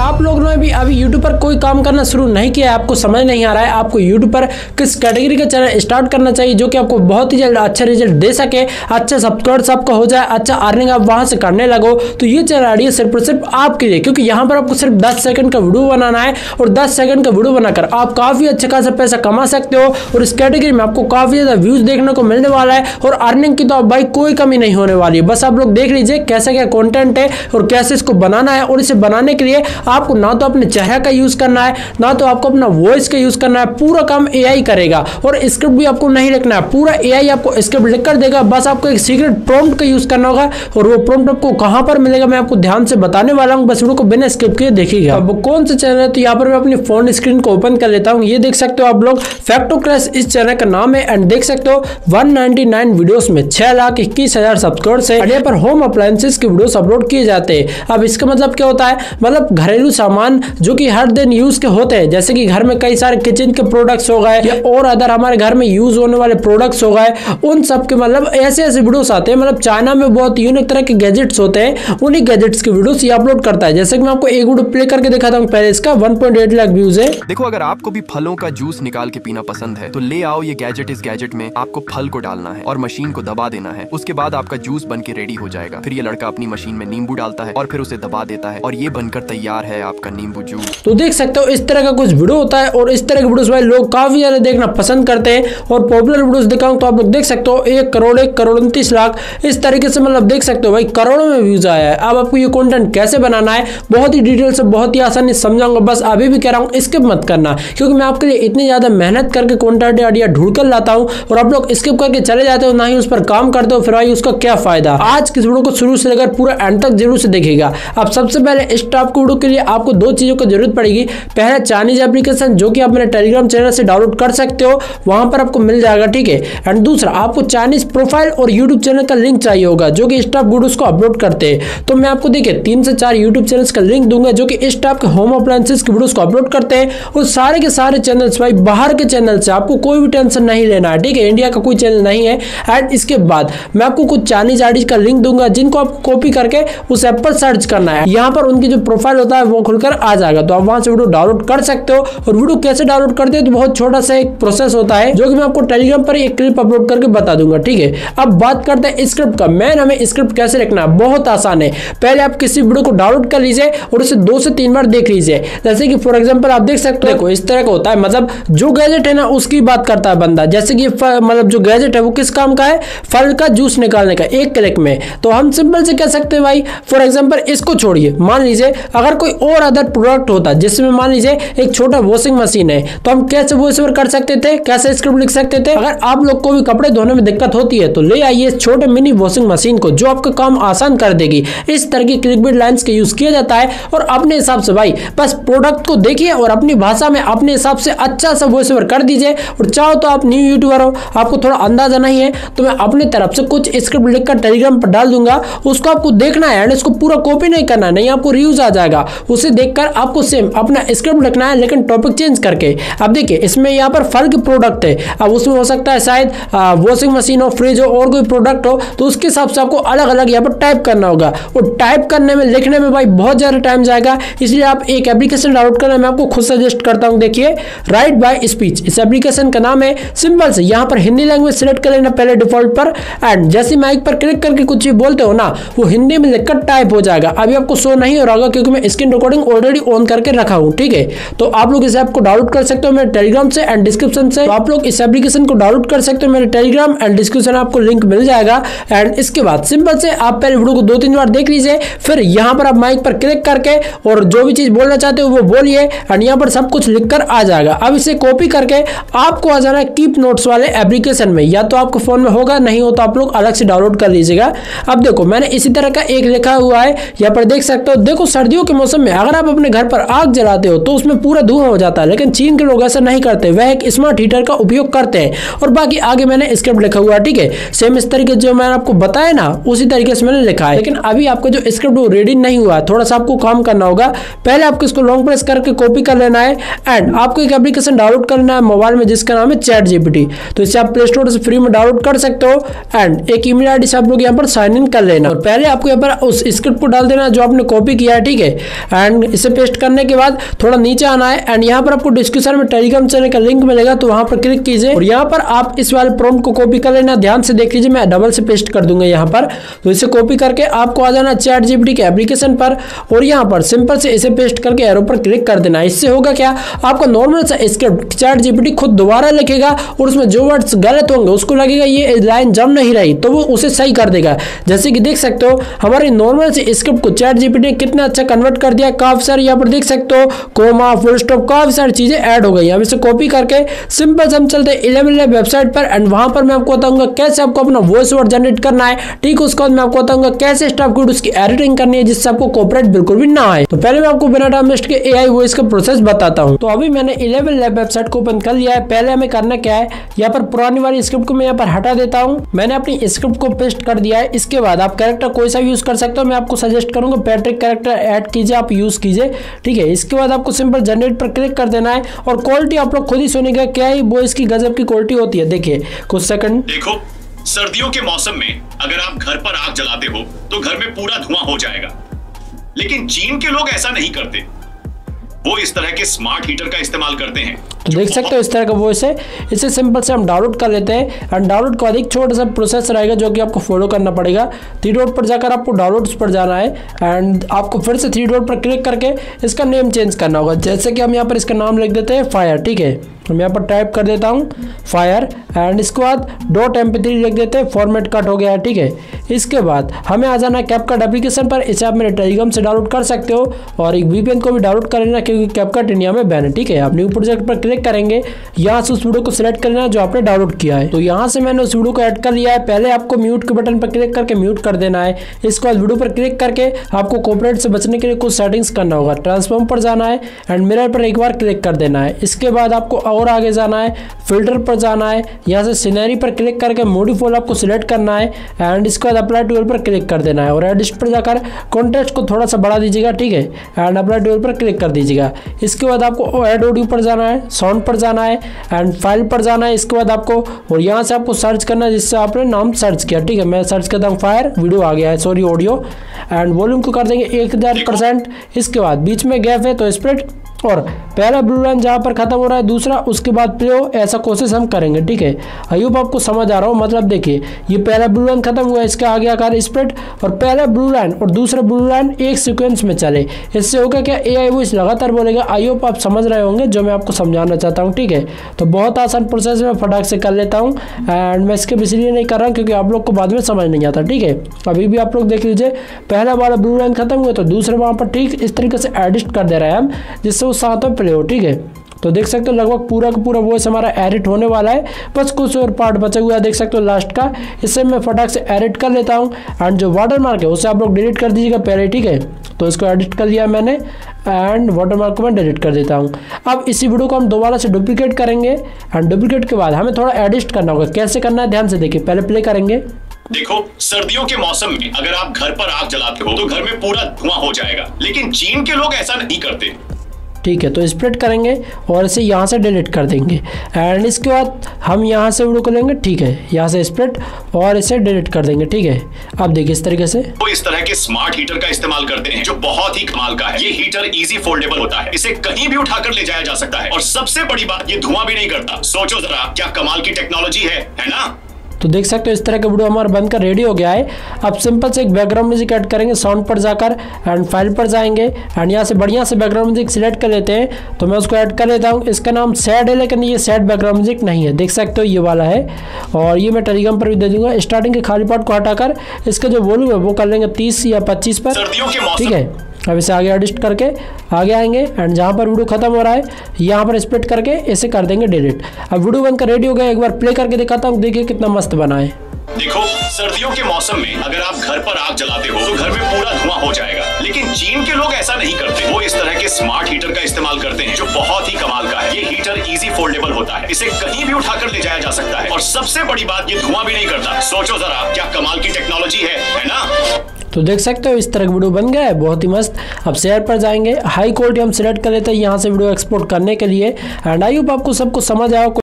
आप लोगों ने भी अभी यूट्यूब पर कोई काम करना शुरू नहीं किया है, आपको समझ नहीं आ रहा है आपको यूट्यूब पर किस कैटेगरी का चैनल स्टार्ट करना चाहिए जो कि आपको बहुत ही जल्द अच्छा रिजल्ट दे सके, अच्छा सब्सक्राइब आपका हो जाए, अच्छा अर्निंग आप वहां से करने लगो, तो ये चैनल आइडिया सिर्फ और सिर्फ आपके लिए। क्योंकि यहाँ पर आपको सिर्फ 10 सेकंड का वीडियो बनाना है और 10 सेकंड का वीडियो बनाकर आप काफी अच्छा खासा पैसा कमा सकते हो और इस कैटेगरी में आपको काफी ज्यादा व्यूज देखने को मिलने वाला है और अर्निंग की तो भाई कोई कमी नहीं होने वाली है। बस आप लोग देख लीजिए कैसा क्या कंटेंट है और कैसे इसको बनाना है। और इसे बनाने के लिए आपको ना तो अपने चेहरा का यूज करना है, ना तो आपको अपना वॉइस का यूज करना है, पूरा काम एआई करेगा और स्क्रिप्ट भी आपको नहीं लिखना है, पूरा एआई आपको स्क्रिप्ट लिखकर देगा। बस आपको एक सीक्रेट प्रॉम्प्ट का यूज करना होगा और वो प्रॉम्प्ट आपको कहां पर मिलेगा मैं आपको ध्यान से बताने वाला हूं, बस वीडियो को बिना स्किप किए देखिएगा। अब कौन सा चैनल है तो यहाँ पर मैं अपनी फोन स्क्रीन को ओपन कर लेता हूँ। ये देख सकते हो आप लोग फैक्टो क्रैश इस चैनल का नाम है एंड देख सकते हो 199 वीडियोस में 6,21,000 सब्सक्राइबर्स है। यहाँ पर होम अप्लायंसेस के वीडियोस अपलोड किए जाते हैं। अब इसका मतलब क्या होता है, मतलब घरेलू सामान जो कि हर दिन यूज के होते हैं, जैसे कि घर में कई सारे किचन के प्रोडक्ट्स हो गए या और अदर हमारे घर में यूज होने वाले प्रोडक्ट्स हो गए, उन सब के मतलब ऐसे ऐसे वीडियोस आते हैं। मतलब चाइना में बहुत यूनिक तरह के गैजेट्स होते हैं, उन्हीं गैजेट्स के वीडियोस ये अपलोड करता है। जैसे कि मैं आपको एक वीडियो प्ले करके दिखाता हूँ, पहले इसका 1.8 लाख व्यूज है। देखो अगर आपको भी फलों का जूस निकाल के पीना पसंद है तो ले आओ ये गैजेट। इस गैजेट में आपको फल को डालना है और मशीन को दबा देना है, उसके बाद आपका जूस बन के रेडी हो जाएगा। फिर ये लड़का अपनी मशीन में नींबू डालता है और फिर उसे दबा देता है और ये बनकर तैयार है आपका नींबू जूस। तो देख सकते हो इस तरह का कुछ वीडियो होता है और इस तरह के वीडियोस भाई लोग काफी ज्यादा देखना पसंद करते हैं। और पॉपुलर वीडियोस दिखाऊं तो आप लोग देख सकते हो 1 करोड़ 1 करोड़ 29 लाख इस तरीके से मतलब देख सकते हो भाई करोड़ों में व्यूज आया है। अब आपको ये कंटेंट कैसे बनाना है बहुत ही डिटेल से बहुत ही आसानी से समझाऊंगा, बस अभी भी कह रहा हूँ स्किप मत करना क्योंकि मैं आपके लिए इतनी ज्यादा मेहनत करके कंटेंट आइडिया ढूंढ कर लाता हूँ और आप लोग स्किप करके चले जाते हो, ना ही उस पर काम करते हो, फिर भाई उसका क्या फायदा। आज किस वीडियो को शुरू से लेकर पूरा एंड तक जरूर से देखिएगा। अब सबसे पहले इस टॉप के वीडियो के लिए आपको 2 चीजों की जरूरत पड़ेगी। पहला चाइनीज एप्लीकेशन जो कि आप मेरे टेलीग्राम चैनल से डाउनलोड कर सकते हो, वहां पर आपको मिल जाएगा, ठीक है। एंड दूसरा आपको चाइनीज प्रोफाइल और यूट्यूब चैनल का लिंक चाहिए होगा जो कि इस टॉप वीडियोस को अपलोड करते हैं। तो मैं आपको देखिए 3 से 4 यूट्यूब चैनल्स का लिंक दूंगा जो कि इस टॉप के होम अप्लायंसेस के वीडियोस को अपलोड करते हैं और सारे के सारे चैनल्स भाई बाहर के चैनल से, आपको कोई भी टेंशन नहीं लेना है, ठीक है। इंडिया का कोई चैनल नहीं है। एंड इसके बाद मैं आपको कुछ चाइनीज आईडीज का लिंक दूंगा जिनको आप कॉपी करके उस ऐप पर सर्च करना है, यहाँ पर उनकी जो प्रोफाइल होता है वो खुलकर आ जाएगा, तो आप वहां से वीडियो डाउनलोड कर सकते हो। और वीडियो कैसे डाउनलोड करते हैं तो बहुत छोटा सा एक प्रोसेस होता है जो कि मैं आपको टेलीग्राम पर एक क्लिप अपलोड करके बता दूंगा, ठीक है। अब बात करते हैं स्क्रिप्ट का। मैन हमें स्क्रिप्ट कैसे लिखना है बहुत आसान है। पहले आप किसी वीडियो को डाउनलोड कर लीजिए और उसे 2 से 3 बार देख लीजिए। जैसे कि फॉर एग्जांपल आप देख सकते हो, देखो इस तरह का होता है, मतलब जो गैजेट है ना उसकी बात करता है बंदा। जैसे कि मतलब जो गैजेट है वो किस काम का है, फल का जूस निकालने का, एक क्लिक में। तो हम सिंपल से कह सकते हैं भाई फॉर एग्जांपल इसको छोड़िए, मान लीजिए अगर कोई और अदर प्रोडक्ट होता जिसमें मान लीजिए एक छोटा वॉशिंग मशीन है तो हम कैसे वॉइस ओवर कर सकते थे, कैसे स्क्रिप्ट लिख सकते थे। अगर आप लोग को भी कपड़े धोने में दिक्कत होती है तो ले आइए इस छोटे मिनी वॉशिंग मशीन को जो आपका काम आसान कर देगी। इस तरह की क्लिकबेट लाइंस का यूज किया जाता है और अपने हिसाब से भाई बस प्रोडक्ट को देखिए और अपनी भाषा में अपने हिसाब से अच्छा सा वॉइस ओवर कर दीजिए। और चाहो तो आप न्यू यूट्यूबर हो, आपको थोड़ा अंदाजा नहीं है तो मैं अपनी तरफ से कुछ स्क्रिप्ट लिखकर टेलीग्राम पर डाल दूंगा, उसको आपको देखना है एंड इसको पूरा कॉपी नहीं करना है, नहीं आपको रिव्यूज आ जाएगा। उसे देखकर आपको सेम अपना स्क्रिप्ट लिखना है लेकिन टॉपिक चेंज करके। अब देखिए इसमें यहाँ पर फल के प्रोडक्ट है, अब उसमें हो सकता है शायद वॉशिंग मशीन हो, फ्रिज हो और कोई प्रोडक्ट हो, तो उसके हिसाब से आपको अलग अलग यहाँ पर टाइप करना होगा। और टाइप करने में लिखने में भाई बहुत ज्यादा टाइम जाएगा, इसलिए आप एक एप्लीकेशन डाउनलोड करना मैं आपको खुद सजेस्ट करता हूँ। देखिए राइट बाय स्पीच इस एप्लीकेशन का नाम है। सिंपल से यहाँ पर हिंदी लैंग्वेज सिलेक्ट कर लेना पहले डिफॉल्ट पर एंड जैसे माइक पर क्लिक करके कुछ भी बोलते हो ना वो हिंदी में लिखकर टाइप हो जाएगा। अभी आपको शो नहीं हो रहा होगा क्योंकि मैं स्क्रीन रिकॉर्डिंग ऑलरेडी ऑन करके रखा हूँ, ठीक है। तो आप लोग इस ऐप को डाउनलोड कर सकते हो मेरे टेलीग्राम से एंड डिस्क्रिप्शन से। तो आप लोग इस एप्लीकेशन को डाउनलोड कर सकते हो मेरे टेलीग्राम एंड डिस्क्रिप्शन, आपको लिंक मिल जाएगा। एंड इसके बाद सिंपल से आप पहले वीडियो को 2-3 बार देख लीजिए, फिर यहाँ पर आप माइक पर क्लिक करके और जो भी चीज बोलना चाहते हो वो बोलिए एंड यहाँ पर सब कुछ लिखकर आ जाएगा। अब इसे कॉपी करके आपको आ जाना है कीप नोट्स वाले एप्लीकेशन में, या तो आपको फोन में होगा, नहीं हो तो आप लोग अलग से डाउनलोड कर लीजिएगा। अब देखो मैंने इसी तरह का एक लिखा हुआ है, यहाँ पर देख सकते हो। देखो सर्दियों के मौसम में अगर आप अपने घर पर आग जलाते हो तो उसमें पूरा धुआं हो जाता है, लेकिन चीन के लोग ऐसा नहीं करते, वह एक स्मार्ट हीटर का उपयोग करते हैं। और बाकी आगे मैंने स्क्रिप्ट लिखा हुआ है, ठीक है। सेम इस तरीके जो मैंने आपको बताया ना उसी तरीके से मैंने लिखा है, लेकिन अभी आपका जो स्क्रिप्ट वो रेडी नहीं हुआ है, थोड़ा सा आपको काम करना होगा। पहले आपको इसको लॉन्ग प्रेस करके कॉपी कर लेना है एंड आपको एक एप्लीकेशन डाउनलोड करना है मोबाइल में जिसका नाम है ChatGPT। तो इसे आप प्ले स्टोर से फ्री में डाउनलोड कर सकते हो एंड एक ईमेल आईडी से आप लोग यहाँ पर साइन इन कर लेना और पहले आपको यहाँ पर उस स्क्रिप्ट को डाल देना जो आपने कॉपी किया है, ठीक है। एंड इसे पेस्ट करने के बाद थोड़ा नीचे आना है एंड यहाँ पर आपको डिस्क्रिप्शन में टेलीग्राम चैनल का लिंक मिलेगा, तो वहां पर क्लिक कीजिए और यहाँ पर आप इस वाले प्रॉम्प्ट को कॉपी कर लेना। ध्यान से देख लीजिए, मैं डबल से पेस्ट कर दूंगा यहाँ पर। तो इसे कॉपी करके आपको आ जाना ChatGPT के एप्लीकेशन पर और यहाँ पर सिंपल से इसे पेस्ट करके एरो पर क्लिक कर देना। इससे होगा क्या, आपका नॉर्मल सा स्क्रिप्ट ChatGPT खुद दोबारा लिखेगा और उसमें जो वर्ड्स गलत होंगे उसको लगेगा ये लाइन जम नहीं रही, तो वो उसे सही कर देगा। जैसे कि देख सकते हो हमारे नॉर्मल से स्क्रिप्ट को ChatGPT ने कितना अच्छा कन्वर्ट कर दिया। काफी सारे यहाँ पर देख सकते हो कोमा, फुल स्टॉप, काफी सारी चीजें ऐड हो गई। अब इसे कॉपी करके सिंपल से हम चलते हैं 11 लैब वेबसाइट पर एंड वहां पर मैं आपको बताऊंगा कैसे आपको अपना वॉइस ओवर जनरेट करना है। ठीक, उसके बाद मैं आपको बताऊंगा कैसे स्टाफ कोड उसकी एडिटिंग करनी है जिससे आपको कॉपीराइट बिल्कुल भी ना आए। तो पहले मैं आपको बिना टाइम वेस्ट के AI वॉइस का प्रोसेस बताता हूं। तो अभी मैंने 11 लैब वेबसाइट को ओपन कर लिया है। पहले हमें करना क्या है, यहाँ पर पुरानी वाली स्क्रिप्ट को मैं यहाँ पर हटा देता हूँ। मैंने अपनी स्क्रिप्ट को पेस्ट कर दिया है। इसके बाद आप कैरेक्टर कोई सा यूज कर सकते हो, मैं आपको सजेस्ट करूंगा पैट्रिक कैरेक्टर ऐड कीजिए, आप यूज कीजिए। ठीक है, इसके बाद आपको सिंपल जनरेट पर क्लिक कर देना है और क्वालिटी आप लोग खुद ही सुनेगा क्या ही वॉइस की गजब की क्वालिटी होती है। देखिए कुछ सेकंड। देखो, सर्दियों के मौसम में अगर आप घर पर आग जलाते हो तो घर में पूरा धुआं हो जाएगा, लेकिन चीन के लोग ऐसा नहीं करते। वो इस तरह के स्मार्ट हीटर का इस्तेमाल करते हैं। तो देख सकते हो इस तरह का वॉइस है। इसे सिंपल से हम डाउनलोड कर लेते हैं एंड डाउनलोड के बाद एक छोटा सा प्रोसेस रहेगा जो कि आपको फॉलो करना पड़ेगा। 3 डॉट पर जाकर आपको डाउनलोड्स पर जाना है एंड आपको फिर से 3 डॉट पर क्लिक करके इसका नेम चेंज करना होगा। जैसे कि हम यहाँ पर इसका नाम लिख देते हैं फायर। ठीक है, हम यहाँ पर टाइप कर देता हूँ फायर एंड इसके बाद .mp3 लिख देते हैं, फॉर्मेट कट हो गया है। ठीक है, इसके बाद हमें आ जाना है कैपकट एप्लीकेशन पर। इसे आप मेरे टेलीग्राम से डाउनलोड कर सकते हो और एक VPN को भी डाउनलोड कर लेना क्योंकि कैपकट इंडिया में बैन है। ठीक है, आप न्यू प्रोजेक्ट पर क्लिक करेंगे, यहाँ से उस वीडियो को सिलेक्ट कर लेना जो आपने डाउनलोड किया है। तो यहाँ से मैंने उस वीडियो को ऐड कर लिया है। पहले आपको म्यूट के बटन पर क्लिक करके म्यूट कर देना है। इसके बाद वीडियो पर क्लिक करके आपको कॉपीराइट से बचने के लिए कुछ सेटिंग्स करना होगा। ट्रांसफॉर्म पर जाना है एंड मिरर पर एक बार क्लिक कर देना है। इसके बाद आपको और आगे जाना है, फिल्टर पर जाना है, यहाँ से सिनेरी पर क्लिक करके मॉडिफाई आपको सिलेक्ट करना है एंड इसके बाद अप्लाई टूल पर क्लिक कर देना है और एडिट पर जाकर कॉन्टेक्स्ट को थोड़ा सा बढ़ा दीजिएगा। ठीक है, एंड अप्लाई टूल पर क्लिक कर दीजिएगा। इसके बाद आपको ऐड ऑडियो पर जाना है, साउंड पर जाना है एंड फाइल पर जाना है। इसके बाद आपको और यहाँ से आपको सर्च करना है जिससे आपने नाम सर्च किया। ठीक है, मैं सर्च करता हूँ फायर, वीडियो आ गया है, सॉरी ऑडियो एंड वॉल्यूम को कर देंगे 1000%। इसके बाद बीच में गैप है तो स्प्लिट और पहला ब्लू लाइन जहाँ पर खत्म हो रहा है दूसरा, उसके बाद प्ले हो, ऐसा कोशिश हम करेंगे। ठीक है, आई होप आपको समझ आ रहा हो। मतलब देखिए ये पहला ब्लू लाइन खत्म हुआ, इसका आगे आकार स्प्लिट और पहला ब्लू लाइन और दूसरा ब्लू लाइन एक सीक्वेंस में चले। इससे होगा क्या, AI वॉइस लगातार बोलेगा। आई होप आप समझ रहे होंगे जो मैं आपको समझाना चाहता हूँ। ठीक है, तो बहुत आसान प्रोसेस में फटाक से कर लेता हूँ एंड मैं इसके इसलिए नहीं कर रहा हूँ क्योंकि आप लोग को बाद में समझ नहीं आता। ठीक है, अभी भी आप लोग देख लीजिए, पहला वाला ब्लू लाइन खत्म हुआ तो दूसरा वहाँ पर ठीक इस तरीके से एडिट कर दे रहे हैं हम जिससे वो साथ में प्ले हो। ठीक है, तो देख सकते हो लगभग पूरा का पूरा वॉइस हमारा एडिट होने वाला है, बस कुछ और पार्ट बचा हुआ है देख सकते हो लास्ट का। इससे मैं फटाक से एडिट कर लेता हूँ एंड जो वाटर मार्क है उसे आप लोग डिलीट कर दीजिएगा पहले। ठीक है, तो इसको एडिट कर लिया मैंने एंड वाटर मार्क को मैं डिलीट कर देता हूँ। अब इसी वीडियो को हम दोबारा से डुप्लीकेट करेंगे एंड डुप्लीकेट के बाद हमें थोड़ा एडिट करना होगा। कैसे करना है ध्यान से देखिए, पहले प्ले करेंगे। देखो, सर्दियों के मौसम में अगर आप घर पर आग जलाते हो तो घर में पूरा धुआं हो जाएगा, लेकिन चीन के लोग ऐसा नहीं करते। ठीक है, तो स्प्लिट करेंगे और इसे यहाँ से डिलीट कर देंगे एंड इसके बाद हम यहाँ से वीडियो को लेंगे। ठीक है, यहाँ से स्प्लिट और इसे डिलीट कर देंगे। ठीक है, अब देखिए इस तरीके से वो इस तरह के स्मार्ट हीटर का इस्तेमाल करते हैं जो बहुत ही कमाल का है। ये हीटर इजी फोल्डेबल होता है, इसे कहीं भी उठाकर ले जाया जा सकता है और सबसे बड़ी बात ये धुआं भी नहीं करता। सोचो जरा क्या कमाल की टेक्नोलॉजी है ना। तो देख सकते हो इस तरह का वीडियो हमारा बनकर रेडी हो गया है। अब सिंपल से एक बैकग्राउंड म्यूजिक ऐड करेंगे, साउंड पर जाकर एंड फाइल पर जाएंगे एंड यहाँ से बढ़िया से बैकग्राउंड म्यूजिक सिलेक्ट कर लेते हैं। तो मैं उसको ऐड कर लेता हूँ। इसका नाम सैड है लेकिन ये सैड बैकग्राउंड म्यूजिक नहीं है, देख सकते हो ये वाला है और ये मैं टेलीग्राम पर भी दे दूंगा। स्टार्टिंग के खाली पार्ट को हटाकर इसका जो वॉल्यूम है वो कर लेंगे 30 या 25 पर। ठीक है, अब इसे आगे एडिट करके आगे आएंगे एंड जहाँ पर वीडियो खत्म हो रहा है यहाँ पर स्प्लिट करके इसे कर देंगे डिलीट। अब वीडियो बनकर रेडी हो गया, एक बार प्ले करके दिखाता हूँ, देखिए कितना मस्त बना है। देखो, सर्दियों के मौसम में अगर आप घर पर आग जलाते हो तो घर में पूरा धुआं हो जाएगा, लेकिन चीन के लोग ऐसा नहीं करते। वो इस तरह के स्मार्ट हीटर का इस्तेमाल करते हैं जो बहुत ही कमाल का है। ये हीटर इजी फोल्डेबल होता है, इसे कहीं भी उठाकर ले जाया जा सकता है और सबसे बड़ी बात ये धुआं भी नहीं करता। सोचो जरा क्या कमाल की टेक्नोलॉजी है ना। तो देख सकते हो इस तरह का वीडियो बन गया है, बहुत ही मस्त। अब शेयर पर जाएंगे, हाई क्वालिटी हम सिलेक्ट कर लेते हैं यहाँ से वीडियो एक्सपोर्ट करने के लिए एंड आई होप आपको सबको समझ आया।